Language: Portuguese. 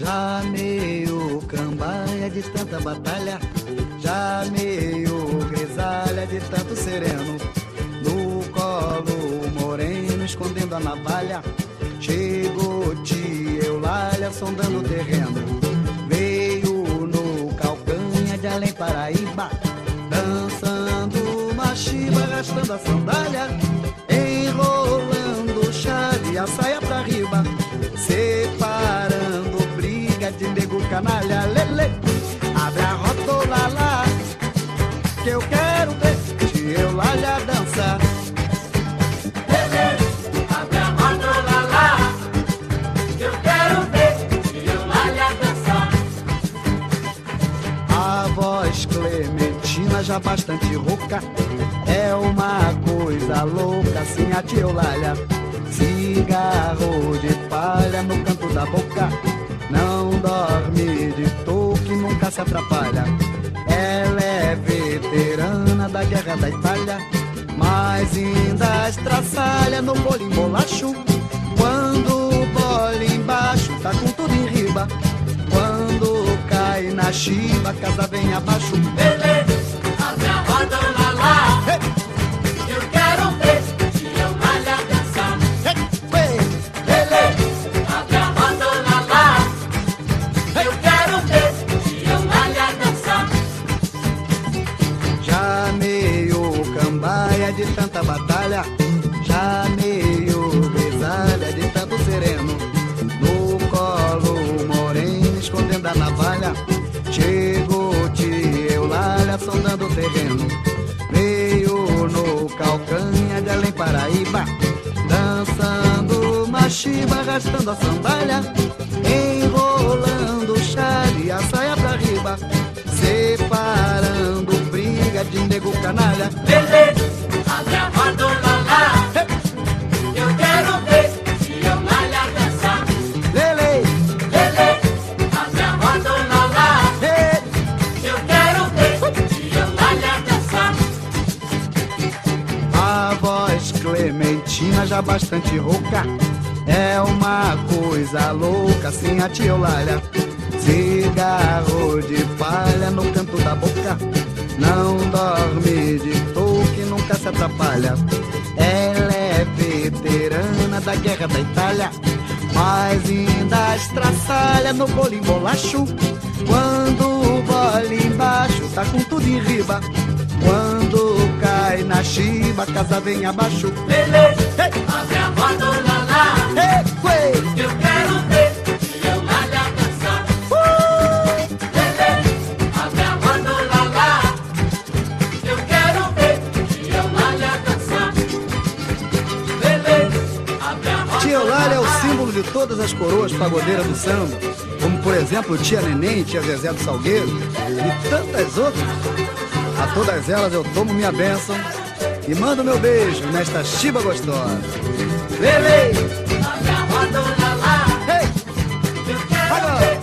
Já meio cambaia de tanta batalha, já meio grisalha de tanto sereno. No colo moreno, escondendo a navalha, chegou tia Eulália sondando o terreno. Veio no calcanha de Além Paraíba, dançando machiba, arrastando a sandália, enrolando o chale e a saia pra riba, separando briga de nego canalha. Lele, abre a rotola lá, que eu quero ver tia Eulália dançar. Lele, abre a rotola lá, que eu quero ver tia Eulália dançar. A voz Clementina já bastante rouca, é uma coisa louca assim a tia Eulália. Cigarro de palha no canto da boca, não dorme de toque, nunca se atrapalha. Ela é veterana da guerra da Itália, mas ainda estraçalha no bolinho bolacho. Quando o bolinho embaixo tá com tudo em riba, quando cai na chiba, a casa vem abaixo. Lele, abre a rotola lá, que eu quero ver tia Eulália dançar. Lele, abre a rotola lá, que eu quero ver tia Eulália dançar. Já meio cambaia de tanta batalha, já meio grisalha de tanto sereno. No colo moreno, escondendo a navalha, chegou tia Eulália sondando o terreno. Veio no calcanha de Além Paraíba, dançando machiba, arrastando a sandália, enrolando o chale e a saia pra riba, separando briga de nego canalha. Lele, abre a rotola lá, que eu quero ver tia Eulália dançar. Lele, Lele, abre a rotola lá, que eu quero ver tia Eulália dançar. a voz Clementina já bastante rouca, é uma coisa louca assim a tia Eulália. Cigarro de palha no canto da boca, não dorme de toque, nunca se atrapalha. Ela é veterana da guerra da Itália, mas ainda estraçalha no bolinho bolacho. Quando o bolinho embaixo tá com tudo em riba, quando cai na chiba, a casa vem abaixo. Lele, abre a rotola lá, que eu quero ver tia Eulália dançar. Lele, abre a rotola lá, que eu quero ver tia Eulália dançar. Lele, abre a rotola. Tia Eulália é o símbolo de todas as coroas pagodeiras do samba, como por exemplo tia Neném, tia Zezé do Salgueiro e tantas outras. A todas elas eu tomo minha bênção e mando meu beijo nesta chiba gostosa. Lele, Abre a rotola lá, hey, que eu quero agora.